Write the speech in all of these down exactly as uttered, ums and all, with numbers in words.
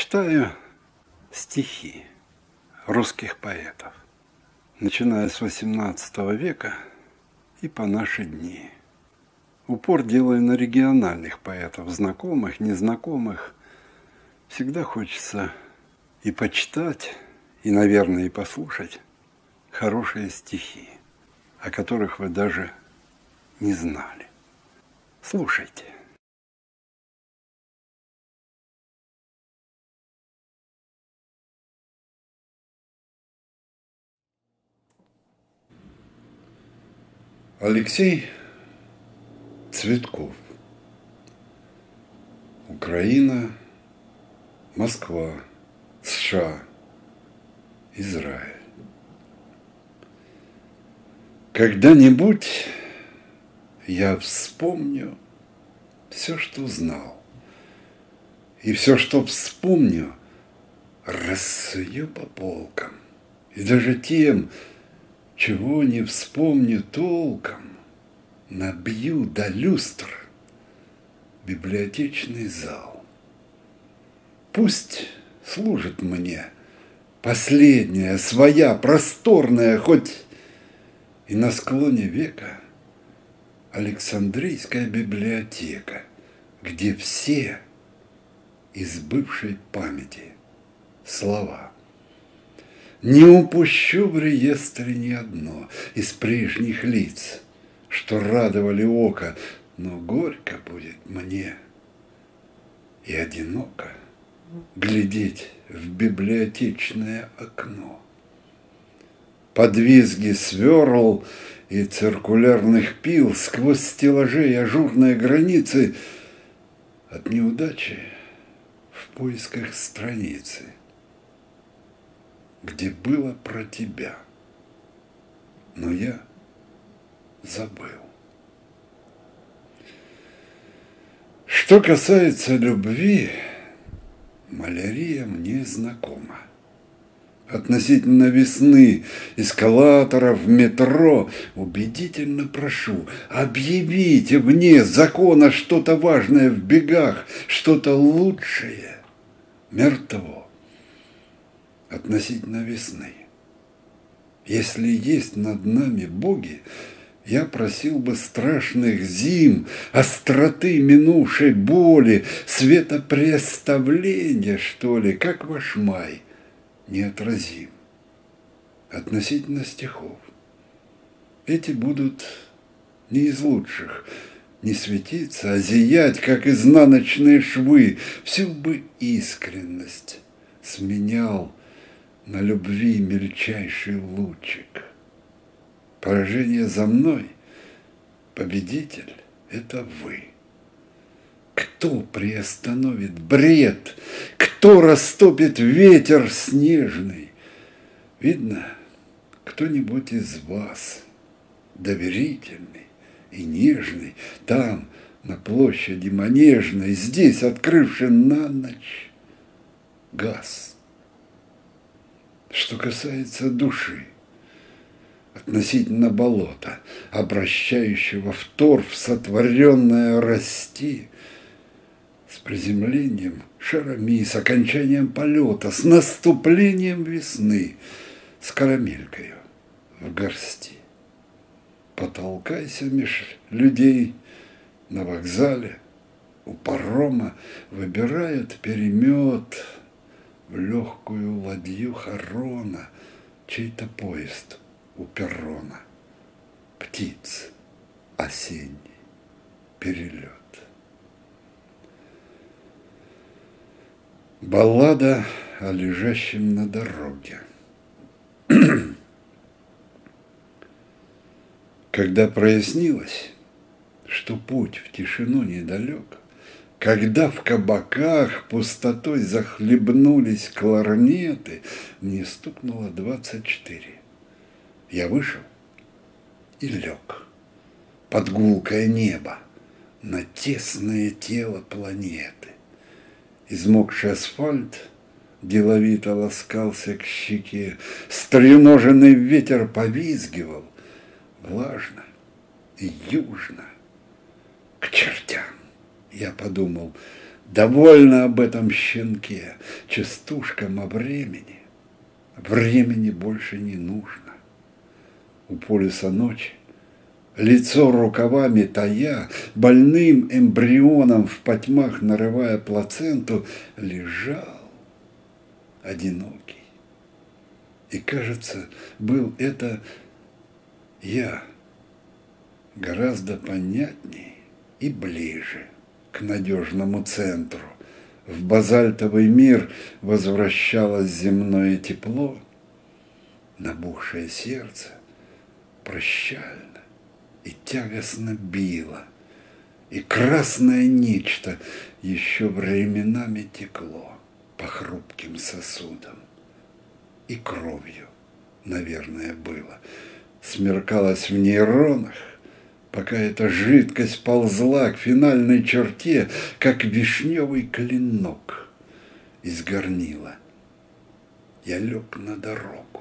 Читаю стихи русских поэтов, начиная с восемнадцатого века и по наши дни. Упор делаю на региональных поэтов, знакомых, незнакомых. Всегда хочется и почитать, и, наверное, и послушать хорошие стихи, о которых вы даже не знали. Слушайте. Алексей Цветков. Украина, Москва, США, Израиль. Когда-нибудь я вспомню все, что знал, и все, что вспомню, рассую по полкам, и даже тем, чего не вспомню толком, набью до люстр библиотечный зал. Пусть служит мне последняя, своя, просторная, хоть и на склоне века, Александрийская библиотека, где все из бывшей памяти слова. Не упущу в реестре ни одно из прежних лиц, что радовали око, но горько будет мне и одиноко глядеть в библиотечное окно. Под визги сверл и циркулярных пил сквозь стеллажи и ажурные границы от неудачи в поисках страницы, где было про тебя, но я забыл. Что касается любви, малярия мне знакома. Относительно весны, эскалаторов, метро, убедительно прошу, объявите вне закона что-то важное в бегах, что-то лучшее, мертво. Относительно весны. Если есть над нами боги, я просил бы страшных зим, остроты минувшей боли, светопреставления, что ли, как ваш май, неотразим. Относительно стихов. Эти будут не из лучших, не светиться, а зиять, как изнаночные швы, всю бы искренность сменял на любви мельчайший лучик. Поражение за мной, победитель – это вы. Кто приостановит бред? Кто растопит ветер снежный? Видно, кто-нибудь из вас, доверительный и нежный, там, на площади Манежной, здесь, открывший на ночь, газ. Что касается души, относительно болота, обращающего в торф сотворенное расти, с приземлением шарами, с окончанием полета, с наступлением весны, с карамелькою в горсти. Потолкайся меж людей на вокзале, у парома выбирает перемет в легкую ладью Харона чей-то поезд у перрона. Птиц осенний перелет. Баллада о лежащем на дороге. Когда прояснилось, что путь в тишину недалек, когда в кабаках пустотой захлебнулись кларнеты, мне стукнуло двадцать четыре. Я вышел и лег под гулкое небо на тесное тело планеты. Измокший асфальт деловито ласкался к щеке, стреноженный ветер повизгивал, влажно и южно, к чертям. Я подумал, Довольно об этом щенке, частушкам о времени. Времени больше не нужно. У полюса ночи, лицо рукавами тая, больным эмбрионом в потьмах нарывая плаценту, лежал одинокий. И, кажется, был это я, гораздо понятней и ближе к надежному центру. В базальтовый мир возвращалось земное тепло, набухшее сердце прощально и тягостно било, и красное нечто еще временами текло по хрупким сосудам, и кровью, наверное, было. Смеркалось в нейронах, пока эта жидкость ползла к финальной черте, как вишневый клинок из горнила. Я лег на дорогу,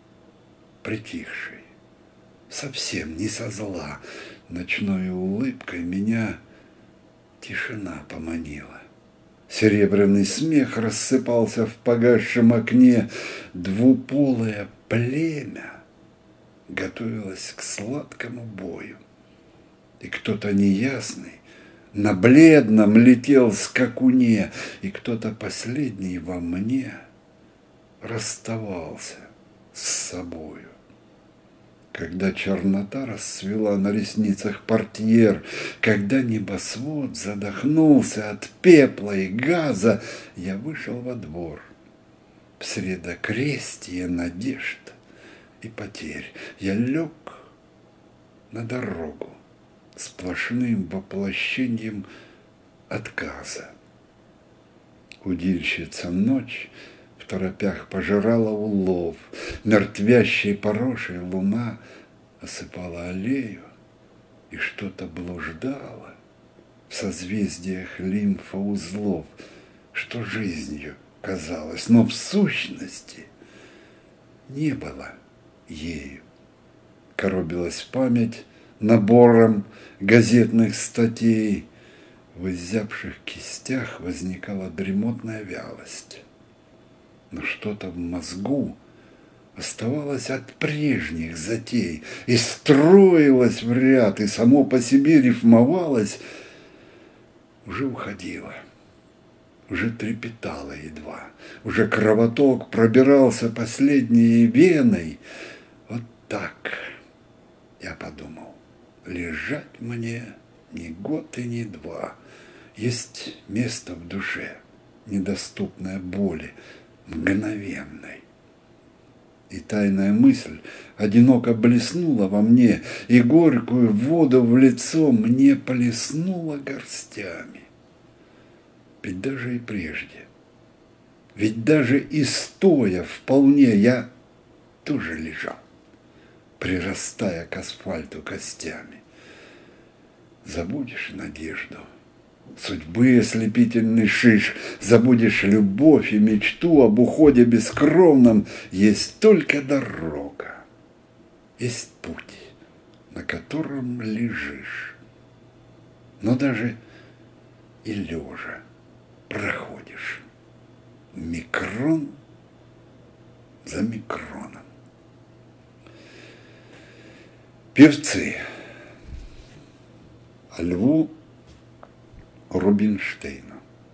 притихший, совсем не со зла, ночной улыбкой меня тишина поманила. Серебряный смех рассыпался в погасшем окне, двуполое племя готовилось к сладкому бою. И кто-то неясный на бледном летел скакуне, и кто-то последний во мне расставался с собою. Когда чернота расцвела на ресницах портьер, когда небосвод задохнулся от пепла и газа, я вышел во двор. В средокрестие надежд и потерь я лег на дорогу сплошным воплощением отказа. Удильщица ночь в торопях пожирала улов, мертвящей порошей луна осыпала аллею, и что-то блуждало в созвездиях лимфоузлов, что жизнью казалось, но в сущности не было ею. Коробилась память набором газетных статей, в изябших кистях возникала дремотная вялость. Но что-то в мозгу оставалось от прежних затей и строилось в ряд, и само по себе рифмовалось, уже уходило, уже трепетало едва, уже кровоток пробирался последней веной. Вот так, я подумал, лежать мне ни год и ни два. Есть место в душе, недоступное боли, мгновенной. И тайная мысль одиноко блеснула во мне, и горькую воду в лицо мне плеснула горстями. Ведь даже и прежде, ведь даже и стоя вполне я тоже лежал, прирастая к асфальту костями. Забудешь надежду, судьбы ослепительный шиш, забудешь любовь и мечту об уходе бескровном, есть только дорога, есть путь, на котором лежишь. Но даже и лежа проходишь микрон за микроном. Певцы. Льву Рубинштейну.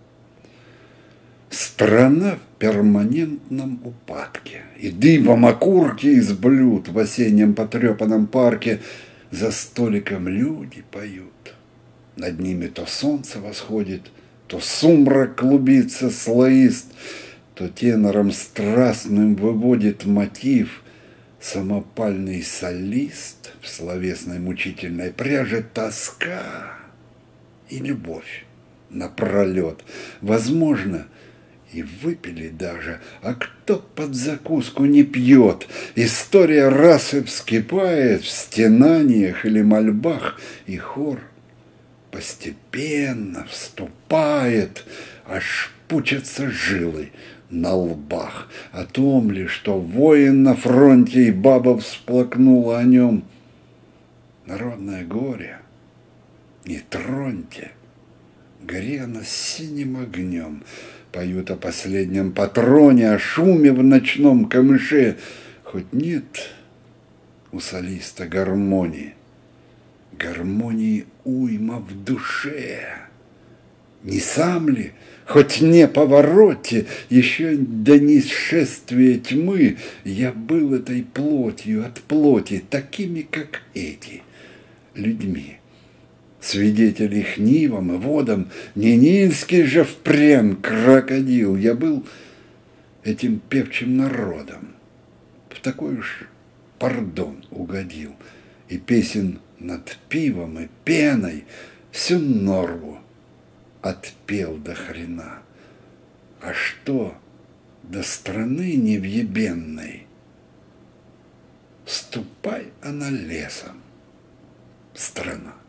Страна в перманентном упадке, и дымом окурки из блюд в осеннем потрепанном парке за столиком люди поют. Над ними то солнце восходит, то сумрак клубится слоист, то тенором страстным выводит мотив самопальный солист в словесной мучительной пряже, тоска и любовь напролет. Возможно, и выпили даже, а кто под закуску не пьет? История расы вскипает в стенаниях или мольбах, и хор постепенно вступает, аж пучатся жилы на лбах. О том ли, что воин на фронте и баба всплакнула о нем. Народное горе не троньте, горя она синим огнем, поют о последнем патроне, о шуме в ночном камыше. Хоть нет у солиста гармонии, гармонии уйма в душе. Не сам ли, хоть не повороте, еще до несшествия тьмы я был этой плотью от плоти, такими, как эти, людьми? Свидетель их нивам и водам, не нильский же впрямь крокодил, я был этим певчим народом, в такой уж пардон угодил, и песен над пивом и пеной всю норву отпел до хрена. А что до страны невъебенной? Ступай она лесом, страна.